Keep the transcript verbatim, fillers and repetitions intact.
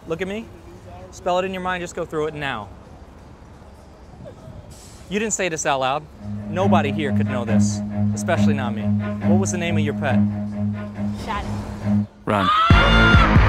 Look at me. Spell it in your mind, just go through it now. You didn't say this out loud. Nobody here could know this, especially not me. What was the name of your pet? Shadow. Run.